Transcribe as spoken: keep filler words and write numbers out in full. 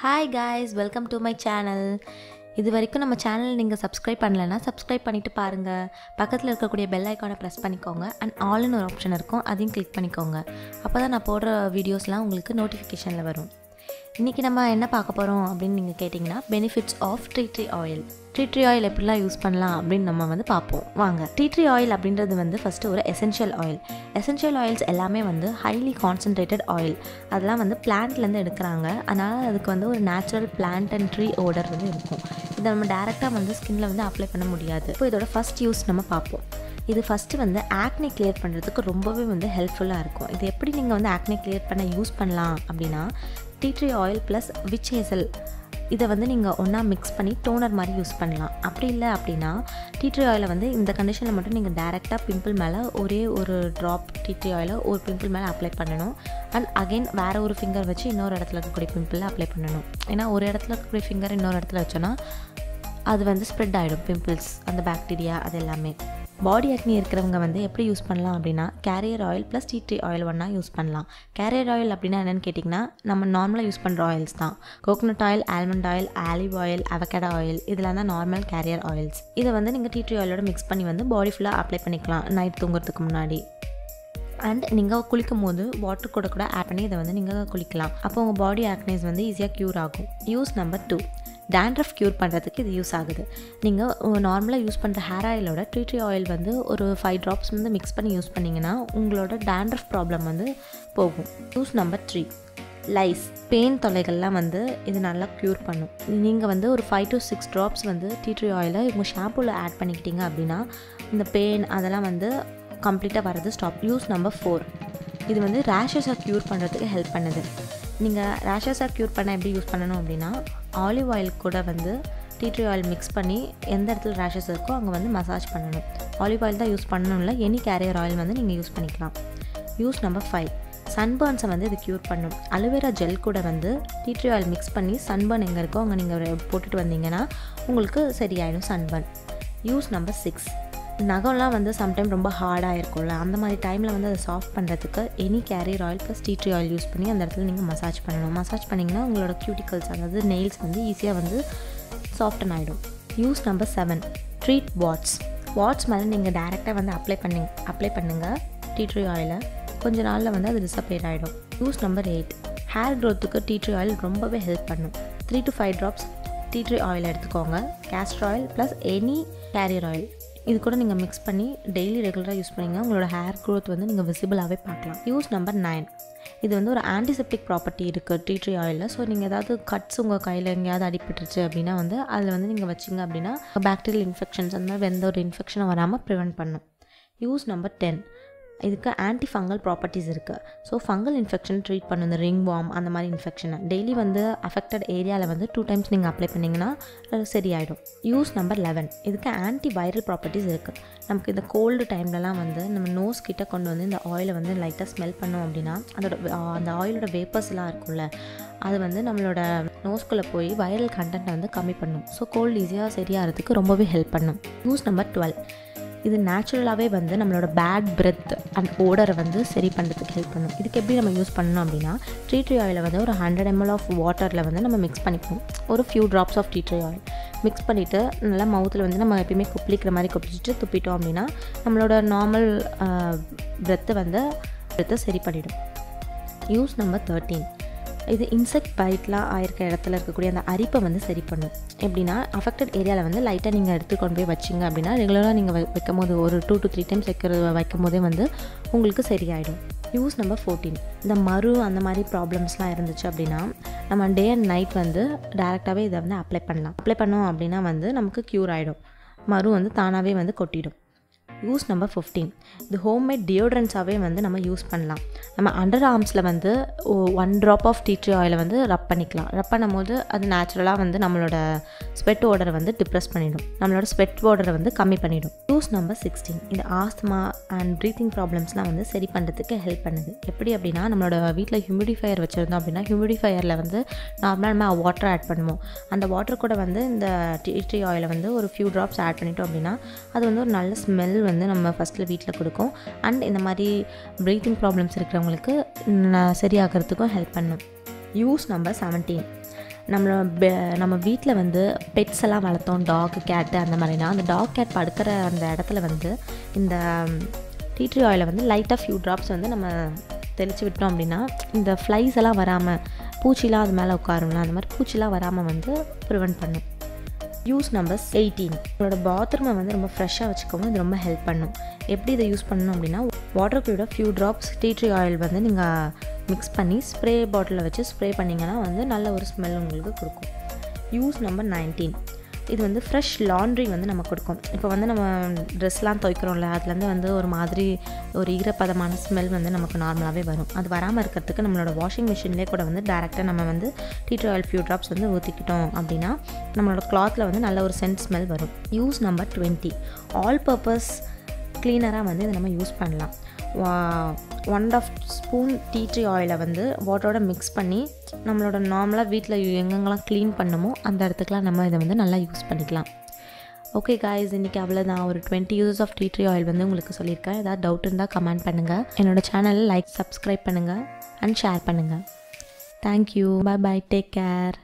Hi guys, welcome to my channel. இது வரைக்கும் நம்ம சேனல் நீங்கள் சப்ஸ்கிரைப் பண்ணலைன்னா சப்ஸ்கிரைப் பண்ணிவிட்டு பாருங்கள். பக்கத்தில் இருக்கக்கூடிய பெல் ஐக்கானை ப்ரெஸ் பண்ணிக்கோங்க அண்ட் ஆல்னு ஒரு ஆப்ஷன் இருக்கும், அதையும் கிளிக் பண்ணிக்கோங்க. அப்போ தான் நான் போடுற வீடியோஸ்லாம் உங்களுக்கு நோட்டிஃபிகேஷனில் வரும். இன்றைக்கி நம்ம என்ன பார்க்க போகிறோம் அப்படின்னு நீங்கள் கேட்டிங்கன்னா, benefits of tea tree oil. Tea tree oil எப்படிலாம் யூஸ் பண்ணலாம் அப்படின்னு நம்ம வந்து பார்ப்போம் வாங்க. டீ ட்ரீ ஆயில் அப்படின்றது வந்து ஃபஸ்ட்டு ஒரு எசென்ஷியல் ஆயில். எசென்ஷியல் ஆயில்ஸ் எல்லாமே வந்து ஹைலி கான்சன்ட்ரேட்டட் ஆயில். அதெல்லாம் வந்து பிளான்ட்லேருந்து எடுக்கிறாங்க. அதனால் அதுக்கு வந்து ஒரு natural plant and tree odour வந்து இருக்கும். இதை நம்ம டேரெக்டாக வந்து ஸ்கின்னில் வந்து அப்ளை பண்ண முடியாது. இப்போ இதோட ஃபஸ்ட் யூஸ் நம்ம பார்ப்போம். இது ஃபஸ்ட்டு வந்து ஆக்னி கிளியர் பண்ணுறதுக்கு ரொம்பவே வந்து ஹெல்ப்ஃபுல்லாக இருக்கும். இது எப்படி நீங்கள் வந்து ஆக்னி கிளியர் பண்ண யூஸ் பண்ணலாம் அப்படின்னா, tea tree oil plus witch hazel இதை வந்து நீங்கள் ஒன்றா மிக்ஸ் பண்ணி டோனர் மாதிரி யூஸ் பண்ணலாம். அப்படி இல்லை அப்படின்னா டீ ட்ரீ ஆயிலை வந்து இந்த கண்டிஷனில் மட்டும் நீங்கள் டேரெக்டாக பிம்பிள் மேலே ஒரே ஒரு ட்ராப் டீ ட்ரீ ஆயிலை ஒரு பிம்பிள் மேலே அப்ளை பண்ணணும். அண்ட் அகெயின் வேறு ஒரு ஃபிங்கர் வச்சு இன்னொரு இடத்துல இருக்கக்கூடிய பிம்பிளில் அப்ளை பண்ணணும். ஏன்னா ஒரு இடத்துல இருக்கக்கூடிய ஃபிங்கர் இன்னொரு இடத்துல வச்சோன்னா அது வந்து ஸ்ப்ரெட் ஆகிடும், பிம்பிள்ஸ், அந்த பாக்டீரியா அது எல்லாமே. பாடி ஆக்னி இருக்கிறவங்க வந்து எப்படி யூஸ் பண்ணலாம் அப்படின்னா, carrier oil plus tea tree oil ஒன்றா யூஸ் பண்ணலாம். கேரியர் ஆயில் அப்படின்னா என்னென்னு கேட்டிங்கன்னா, நம்ம நார்மலாக யூஸ் பண்ணுற ஆயில்ஸ் தான். Coconut oil, almond oil, olive oil, avocado oil, இதெல்லாம் தான் நார்மல் கேரியர் ஆயில்ஸ். இதை வந்து நீங்கள் டீ ட்ரீ ஆயிலோட மிக்ஸ் பண்ணி வந்து பாடி ஃபுல்லாக அப்ளை பண்ணிக்கலாம் நைட் தூங்குறதுக்கு முன்னாடி. அண்ட் நீங்கள் குளிக்கும் போது வாட்டர் கூட கூட ஆட் பண்ணி இதை வந்து நீங்கள் குளிக்கலாம். அப்போ உங்கள் பாடி ஆக்னேஸ் வந்து ஈஸியாக க்யூர் ஆகும். Use number two, dandruff cure பண்ணுறதுக்கு இது யூஸ் ஆகுது. நீங்கள் நார்மலாக யூஸ் பண்ணுற ஹேர் ஆயிலோட டீ ட்ரீ ஆயில் வந்து ஒரு ஃபைவ் ட்ராப்ஸ் வந்து மிக்ஸ் பண்ணி யூஸ் பண்ணிங்கன்னா உங்களோட டேண்ட்ரஃப் ப்ராப்ளம் வந்து போகும். Use number three, lice, pain தொல்லைகள்லாம் வந்து இது நல்லா க்யூர் பண்ணும். நீங்கள் வந்து ஒரு ஃபைவ் டு சிக்ஸ் ட்ராப்ஸ் வந்து டீ ட்ரீ ஆயிலை உங்கள் ஷாம்பூவில் ஆட் பண்ணிக்கிட்டீங்க அப்படின்னா இந்த பெயின் அதெல்லாம் வந்து கம்ப்ளீட்டாக வரது ஸ்டாப். யூஸ் நம்பர் ஃபோர், இது வந்து ரேஷஸை க்யூர் பண்ணுறதுக்கு ஹெல்ப் பண்ணுது. நீங்கள் ரேஷஸை க்யூர் பண்ண எப்படி யூஸ் பண்ணணும் அப்படின்னா, ஆலிவ் ஆயில் கூட வந்து டீ ட்ரீ ஆயில் மிக்ஸ் பண்ணி எந்த இடத்துல ரேஷஸ் இருக்கோ அங்கே வந்து மசாஜ் பண்ணணும். ஆலிவ் ஆயில் தான் யூஸ் பண்ணணும், இல்லை எனி கேரியர் ஆயில் வந்து நீங்கள் யூஸ் பண்ணிக்கலாம். யூஸ் நம்பர் ஃபைவ், சன்பர்ன்ஸை வந்து இது க்யூர் பண்ணும். அலோவேரா ஜெல் கூட வந்து டீ ட்ரீ ஆயில் மிக்ஸ் பண்ணி சன்பர்ன் எங்கே இருக்கோ அங்கே நீங்கள் போட்டுட்டு வந்தீங்கன்னா உங்களுக்கு சரியாயிடும் சன்பர்ன். யூஸ் நம்பர் சிக்ஸ், நகம்லாம் வந்து சம்டைம் ரொம்ப ஹார்டாக இருக்கும்ல, அந்த மாதிரி டைமில் வந்து அதை சாஃப்ட் பண்ணுறதுக்கு any carrier oil plus tea tree oil use பண்ணி அந்த இடத்துல நீங்கள் மசாஜ் பண்ணணும். மசாஜ் பண்ணிங்கன்னா உங்களோட க்யூட்டிகல்ஸ், அதாவது நெயில்ஸ் வந்து ஈஸியாக வந்து சாஃப்டன் ஆகிடும். Use number seven, treat warts. Warts மேலே நீங்கள் டேரெக்டாக வந்து அப்ளை பண்ணி அப்ளை பண்ணுங்கள் டீ ட்ரீ ஆயிலை. கொஞ்ச நாளில் வந்து அது டிஸப்பியர் ஆகிடும். யூஸ் நம்பர் எயிட், ஹேர் க்ரோத்துக்கு டீ ட்ரீ ஆயில் ரொம்பவே ஹெல்ப் பண்ணும். Three to five drops tea tree oil எடுத்துக்கோங்க. Castor oil plus any carrier oil இது கூட நீங்கள் மிக்ஸ் பண்ணி டெய்லி ரெகுலராக யூஸ் பண்ணிங்கன்னா உங்களோட ஹேர் க்ரோத் வந்து நீங்கள் விசிபிளாகவே பார்க்கலாம். யூஸ் நம்பர் நைன், இது வந்து ஒரு ஆன்டிசெப்டிக் ப்ராப்பர்ட்டி இருக்குது டீ ட்ரீ ஆயிலில். ஸோ நீங்கள் ஏதாவது கட்ஸ் உங்கள் கையில் எங்கேயாவது அடிபட்டுருச்சு அப்படின்னா வந்து அதில் வந்து நீங்கள் வச்சிங்க அப்படின்னா பாக்டீரியல் இன்ஃபெக்ஷன்ஸ் அந்த மாதிரி எந்த ஒரு இன்ஃபெக்ஷனும் வராமல் ப்ரிவெண்ட் பண்ணும். யூஸ் நம்பர் டென், இதுக்கு ஆன்டி ஃபங்கல் ப்ராப்பர்ட்டிஸ் இருக்குது. ஸோ ஃபங்கல் இன்ஃபெக்ஷன் ட்ரீட் பண்ணும். இந்த ரிங் வார்ம் அந்த மாதிரி இன்ஃபெக்ஷனை டெய்லி வந்து அஃபெக்டட் ஏரியாவில் வந்து டூ டைம்ஸ் நீங்கள் அப்ளை பண்ணிங்கன்னா சரியாயிடும். யூஸ் நம்பர் லெவன், இதுக்கு ஆன்டி வைரல் ப்ராப்பர்ட்டிஸ் இருக்குது. நமக்கு இந்த கோல்டு டைம்லலாம் வந்து நம்ம நோஸ் கிட்ட கொண்டு வந்து இந்த ஆயிலை வந்து லைட்டாக ஸ்மெல் பண்ணோம் அப்படின்னா அதோட அந்த ஆயிலோட வேப்பர்ஸ்லாம் இருக்கும்ல, அது வந்து நம்மளோட நோஸ்குள்ளே போய் வைரல் கண்டென்ட்டை வந்து கம்மி பண்ணும். ஸோ கோல்டு ஈஸியாக சரியாகிறதுக்கு ரொம்பவே ஹெல்ப் பண்ணும். யூஸ் நம்பர் டுவெல், இது நேச்சுரலாகவே வந்து நம்மளோட பேட் பிரெத் அண்ட் ஓடரை வந்து சரி பண்ணுறதுக்கு ஹெல்ப் பண்ணும். இதுக்கு எப்படி நம்ம யூஸ் பண்ணணும் அப்படின்னா, டீ ட்ரீ ஆயிலை வந்து ஒரு ஹண்ட்ரட் எம்எல் ஆஃப் வாட்டரில் வந்து நம்ம மிக்ஸ் பண்ணிப்போம். ஒரு few drops of tea tree oil mix பண்ணிவிட்டு நல்லா மவுத்தில் வந்து நம்ம எப்பயுமே கொப்பளிக்கிற மாதிரி கொப்பளிச்சுட்டு துப்பிட்டோம் அப்படின்னா நம்மளோட நார்மல் பிரெத்தை வந்து பிரெத்தை சரி பண்ணிவிடும். யூஸ் நம்பர் தேர்ட்டீன், இது இன்செக்ட் பைட்லாம் ஆயிருக்க இடத்துல இருக்கக்கூடிய அந்த அரிப்பை வந்து சரி பண்ணும். எப்படின்னா அஃபெக்டட் ஏரியாவில் வந்து லைட்டாக நீங்கள் எடுத்து கொண்டு போய் வச்சிங்க அப்படின்னா ரெகுலராக நீங்கள் வைக்கும் போது ஒரு டூ டு த்ரீ டைம்ஸ் வைக்கிறது வைக்கும் போதே வந்து உங்களுக்கு சரியாயிடும். யூஸ் நம்பர் ஃபோர்டீன், இந்த மரு அந்த மாதிரி ப்ராப்ளம்ஸ்லாம் இருந்துச்சு அப்படின்னா நம்ம டே அண்ட் நைட் வந்து டேரெக்டாகவே இதை வந்து அப்ளை பண்ணலாம். அப்ளை பண்ணோம் அப்படின்னா வந்து நமக்கு க்யூர் ஆகிடும். மரு வந்து தானாகவே வந்து கொட்டிடும். யூஸ் நம்பர் ஃபிஃப்டீன், இது ஹோம்மேட் டியோட்ரன்ஸாகவே வந்து நம்ம யூஸ் பண்ணலாம். நம்ம அண்டர் ஆர்ம்ஸில் வந்து one drop of tea tree ஆயிலை வந்து ரப் பண்ணிக்கலாம். ரப் பண்ணும் போது அது நேச்சுரலாக வந்து நம்மளோட ஸ்வெட் ஓடரை வந்து டிப்ரெஸ் பண்ணிடும், நம்மளோட ஸ்வெட் ஓடரை வந்து கம்மி பண்ணிடும். யூஸ் நம்பர் சிக்ஸ்டீன், இது ஆஸ்துமா அண்ட் ப்ரீத்திங் ப்ராப்ளம்ஸ்லாம் வந்து சரி பண்ணுறதுக்கு ஹெல்ப் பண்ணுது. எப்படி அப்படின்னா நம்மளோட வீட்டில் ஹியூமிடிஃபையர் வச்சுருந்தோம் அப்படின்னா ஹியூமிடிஃபையரில் வந்து நார்மலாக நம்ம வாட்டர் ஆட் பண்ணுவோம். அந்த வாட்டர் கூட வந்து இந்த டீ ட்ரீ ஆயிலை வந்து ஒரு ஃபியூ ட்ராப்ஸ் ஆட் பண்ணிட்டோம் அப்படின்னா அது வந்து ஒரு நல்ல ஸ்மெல் வந்து நம்ம ஃபஸ்ட்டில் வீட்டில் கொடுக்கும். அண்ட் இந்த மாதிரி ப்ரீத்திங் ப்ராப்ளம்ஸ் இருக்கிறவங்களுக்கு சரியாகிறதுக்கும் ஹெல்ப் பண்ணும். யூஸ் நம்பர் செவன்டீன், நம்மள பெ நம்ம வீட்டில் வந்து பெட்ஸ் எல்லாம் வளர்த்தோம், டாக் கேட்டு அந்த மாதிரினா அந்த டாக் கேட் படுக்கிற அந்த இடத்துல வந்து இந்த டீ ட்ரீ ஆயிலை வந்து லைட்டாக ஃபியூ ட்ராப்ஸ் வந்து நம்ம தெளித்து விட்டோம் அப்படின்னா இந்த ஃப்ளைஸ் எல்லாம் வராமல், பூச்சிலாம் அது மேலே உட்காரும்ல, அந்த மாதிரி பூச்சிலாம் வராமல் வந்து ப்ரிவெண்ட் பண்ணும். Use number eighteen. உங்களோட பாத்ரூமை வந்து ரொம்ப ஃப்ரெஷ்ஷாக வச்சுக்கவும் இது ரொம்ப ஹெல்ப் பண்ணும். எப்படி இதை யூஸ் பண்ணணும் அப்படின்னா, வாட்டர் கூட few drops tea tree oil வந்து நீங்கள் மிக்ஸ் பண்ணி ஸ்ப்ரே பாட்டிலில் வச்சு ஸ்ப்ரே பண்ணிங்கன்னா வந்து நல்ல ஒரு ஸ்மெல் உங்களுக்கு கொடுக்கும். Use number nineteen. இது வந்து ஃப்ரெஷ் லாண்ட்ரி வந்து நம்ம கொடுக்கும். இப்போ வந்து நம்ம ட்ரெஸ்லாம் துவைக்கிறோம்ல, அதுலேருந்து வந்து ஒரு மாதிரி ஒரு ஈரப்பதமான ஸ்மெல் வந்து நமக்கு நார்மலாகவே வரும். அது வராமல் இருக்கிறதுக்கு நம்மளோட வாஷிங் மிஷின்லேயே கூட வந்து டேரெக்டாக நம்ம வந்து tea tree oil few drops வந்து ஊற்றிக்கிட்டோம் அப்படின்னா நம்மளோட கிளாத்தில் வந்து நல்ல ஒரு சென்ட் ஸ்மெல் வரும். Use number twenty. All purpose க்ளீனராக வந்து இதை நம்ம யூஸ் பண்ணலாம். One of spoon tea tree ஆயிலை வந்து வாட்டரோட மிக்ஸ் பண்ணி நம்மளோட நார்மலாக வீட்டில் எங்கெங்கெல்லாம் க்ளீன் பண்ணுமோ அந்த இடத்துக்குலாம் நம்ம இதை வந்து நல்லா யூஸ் பண்ணிக்கலாம். ஓகே காய்ஸ், இன்றைக்கி அவ்வளோதான். ஒரு twenty uses of tea tree oil வந்து உங்களுக்கு சொல்லியிருக்கேன். ஏதாவது டவுட் இருந்தால் கமெண்ட் பண்ணுங்கள். என்னோடய சேனலை லைக், சப்ஸ்கிரைப் பண்ணுங்கள் அண்ட் ஷேர் பண்ணுங்கள். Thank you. Bye bye. Take care.